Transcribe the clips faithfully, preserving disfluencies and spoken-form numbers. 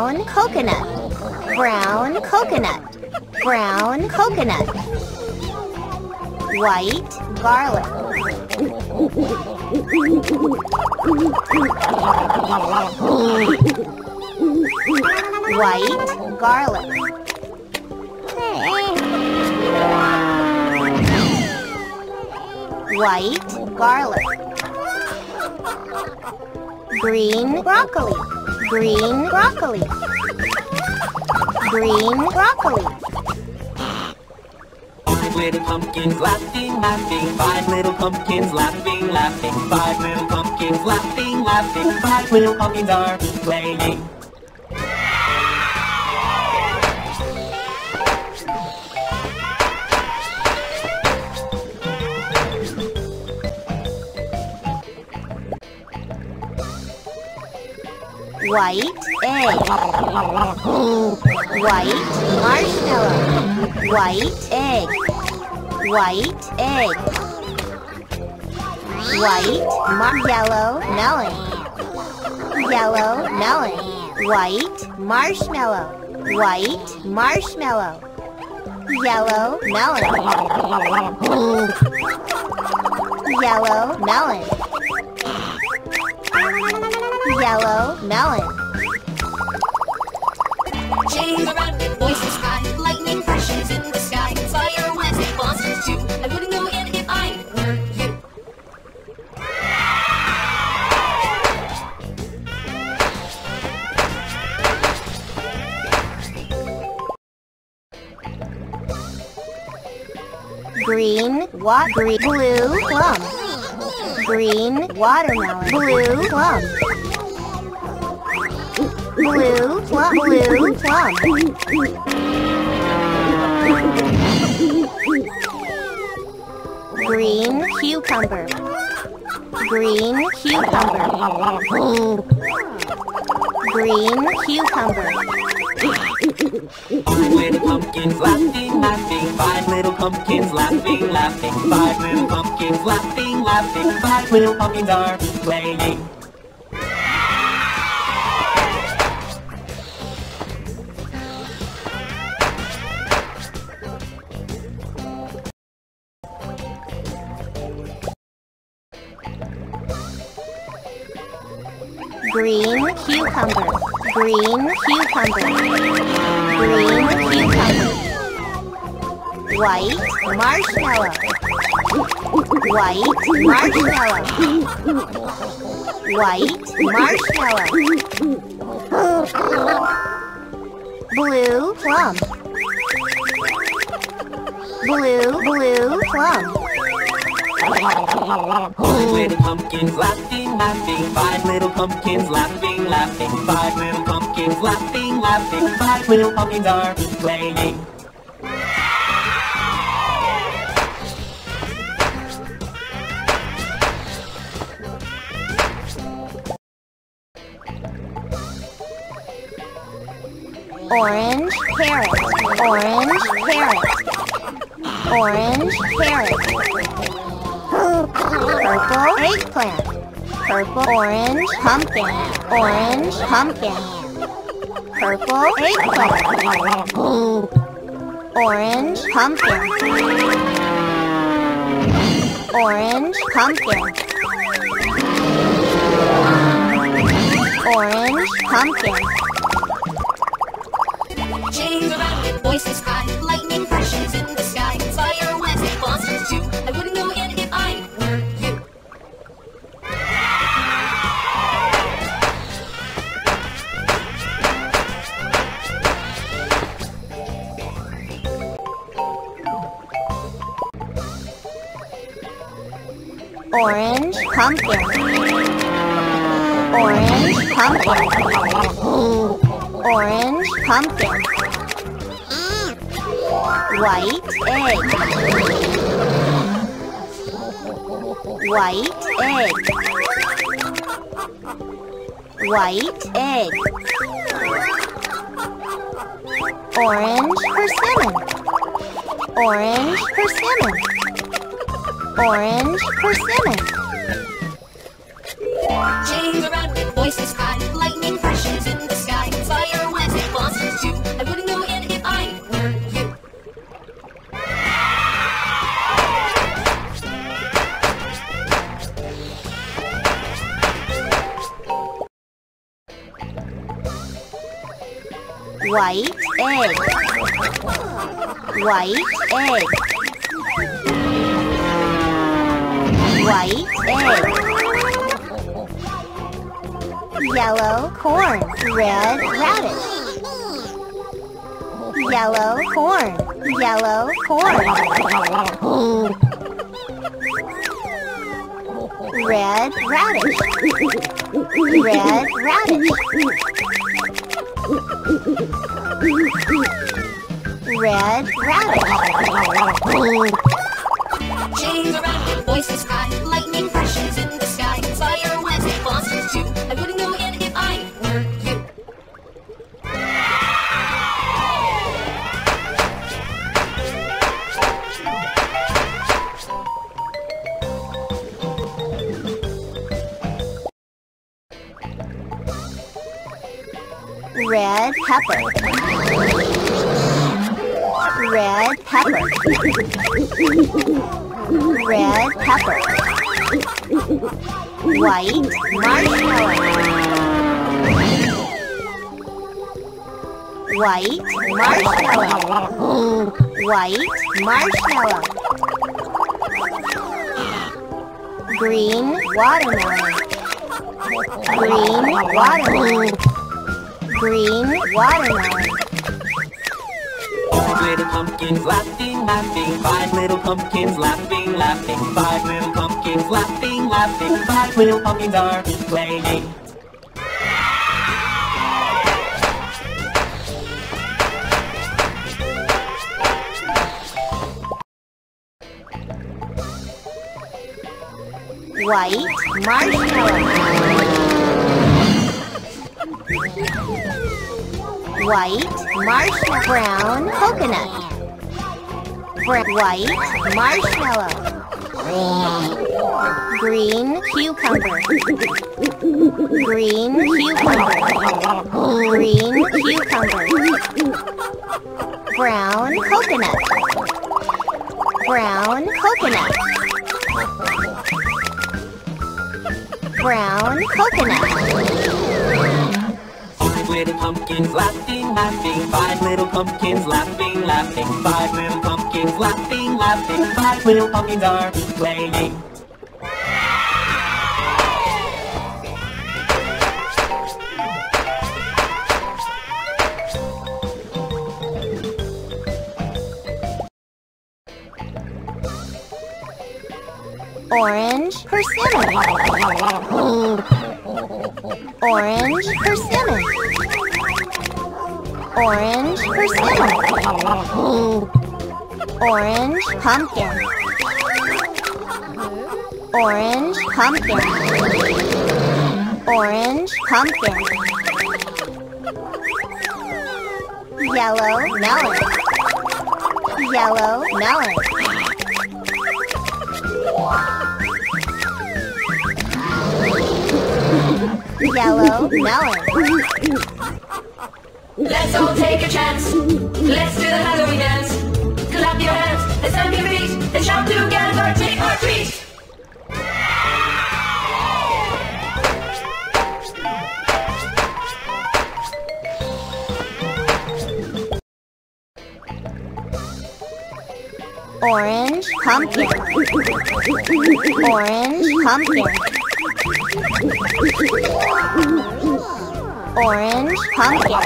Brown coconut. Brown coconut. Brown coconut. White garlic. White garlic. White garlic. Green broccoli. Green broccoli. Green broccoli. Five little pumpkins laughing, laughing. Five little pumpkins laughing, laughing. Five little pumpkins laughing, laughing. Five little pumpkins are playing. White egg. White marshmallow. White egg. White egg. White mar yellow melon. Yellow melon. White marshmallow. White marshmallow. Yellow melon. Yellow melon. Yellow melon. Chains around with voices high, lightning crashes in the sky, fire Wednesday monsters too. I wouldn't go in if I were you. Green wa green blue plum. Green watermelon. Blue plum. Blue plum. Blue plum. Green cucumber. Green cucumber. Green cucumber. Five little pumpkins laughing, laughing. Five little pumpkins laughing, laughing. Five little pumpkins laughing, laughing. Five little pumpkins are playing. Green cucumber. Green cucumber. Green cucumber. White marshmallow. White marshmallow. White marshmallow. Blue plum. Blue, blue plum. Five little pumpkins laughing, laughing. Five little pumpkins laughing, laughing. Five little pumpkins laughing, laughing. Five little pumpkins are playing. Orange carrot. Orange carrot. Orange carrot. Purple eggplant. Purple orange pumpkin. Orange pumpkin. Purple eggplant. Orange pumpkin. Orange pumpkin. Orange pumpkin. Chains around with voices high, lightning crashes in the sky, fire Wednesday monsters too. I wouldn't go in if I were you. Orange pumpkin. Orange pumpkin. Orange pumpkin. White egg. White egg. White egg. Orange persimmon. Orange persimmon. Orange persimmon. Chains around with voices high, lightning crashes in the sky, fire Wednesday White egg. White egg. White egg. Yellow corn. Red radish. Yellow corn. Yellow corn. Red radish. Red radish. Red radish. Chains around, voices cry, lightning crashes in the sky. Fire Wednesday, monsters too. I wouldn't go in if I were you. Red pepper. Red pepper. Red pepper. White marshmallow. White marshmallow. White marshmallow. Green watermelon. Green watermelon. Green watermelon. Five little pumpkins laughing, laughing. Five little pumpkins laughing, laughing. Five little pumpkins laughing, laughing. Five little pumpkins are playing. White marshmallow. White marshmallow. Brown coconut. Br white marshmallow. Green cucumber. Green cucumber. Green cucumber. Brown coconut. Brown coconut. Brown coconut. Five little pumpkins laughing, laughing. Five little pumpkins laughing, laughing. Five little pumpkins laughing, laughing. Five little pumpkins are playing. Orange persimmon. Orange persimmon. Orange persimmon. Orange pumpkin. Orange pumpkin. Orange pumpkin. Yellow melon. Yellow melon. Yellow melon. Let's all take a chance. Let's do the Halloween dance. Clap your hands and stamp your feet and shout together, take our treat. Orange pumpkin. Orange pumpkin. Orange pumpkin.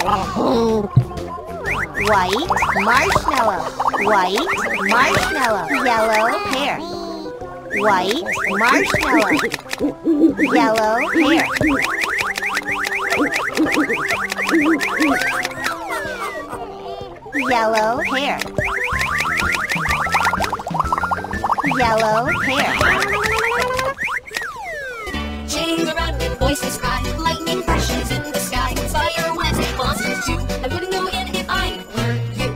White marshmallow. White marshmallow. Yellow pear. White marshmallow. Yellow pear. Yellow pear. Yellow pear. Chains around me, voices cry, lightning crashes in the sky. Fire Wednesday, monsters too. I wouldn't go in if I were you.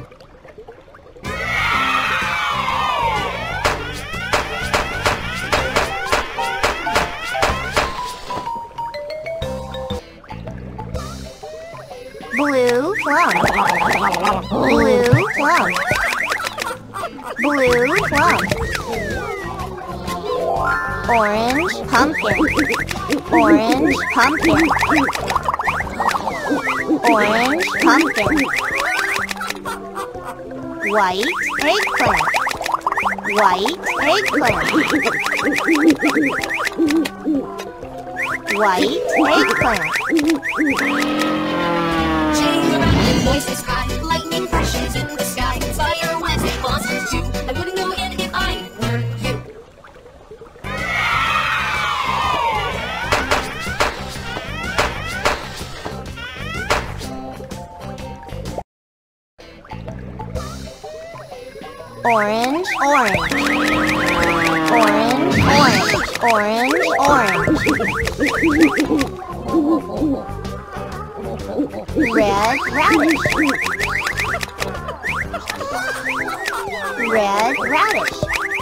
Blue plum. Blue plum. Blue plum. Orange pumpkin. Orange pumpkin. Orange pumpkin. White eggplant. White eggplant. White eggplant. Jingle bell voices cry, lightning crashes in the sky. Fire Wednesday monsters too. I wouldn't go in if I were you. Orange, orange. Orange, orange. Orange, orange. Red radish. Red radish.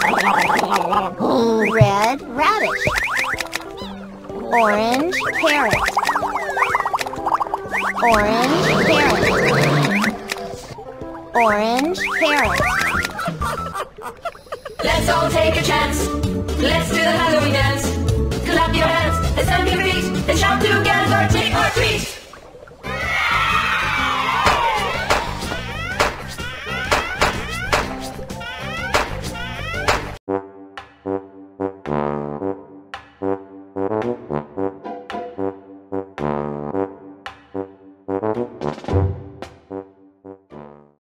Red radish. Orange carrot. Orange carrot. Orange carrot. Let's all take a chance. Let's do the Halloween dance. Clap your hands and stamp your feet and shout together, trick or treat.